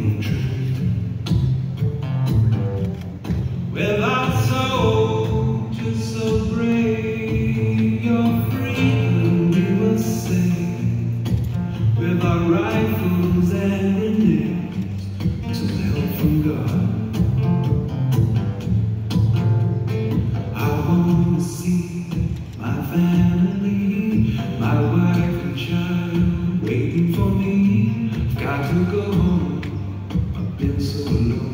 of truth. With our soldiers so brave, your freedom we will save. With our rifles and grenades, some help from God. I want to see my family, my wife and child waiting for me. I've got to go home, I've been so alone.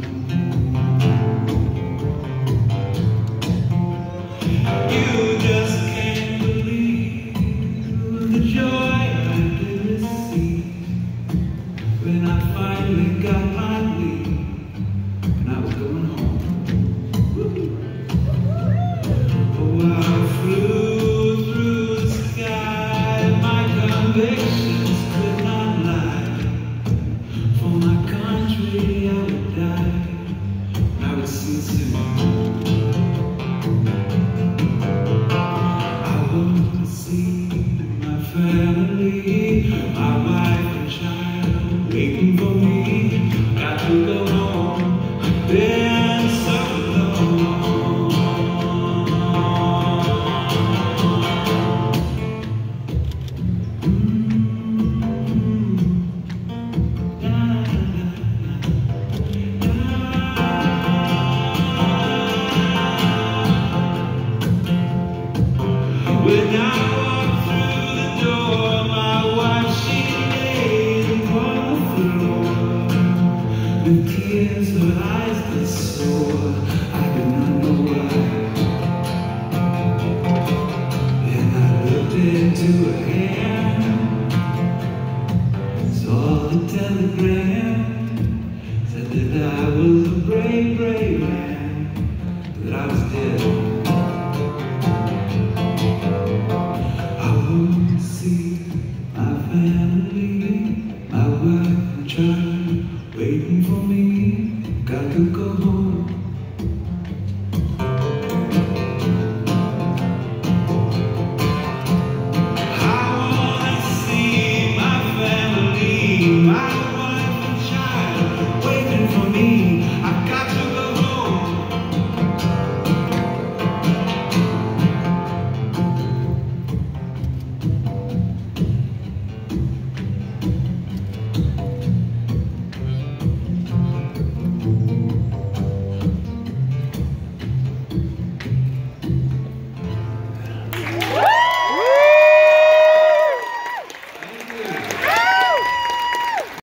You just can't believe the joy I did receive when I finally got my leave and I was going home. Oh, I flew through the sky, my convictions could not lie. For my country I would die, I would see soon. I want to see my family, my wife and child waiting for me. Got to go home, I've been so alone. When I walked through the door, my wife, she laid upon the floor. With tears, her eyes were sore, I did not know why. Then I looked into her hand, saw the telegram, said that I was a brave, brave man, that I was dead. See my family, my wife and child waiting for me. Got to go home.